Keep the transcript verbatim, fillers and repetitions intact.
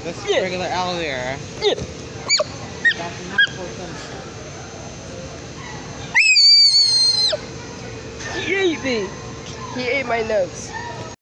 This Yeah. regular alligator. Yeah. That's not for them. He ate me. He ate my nose.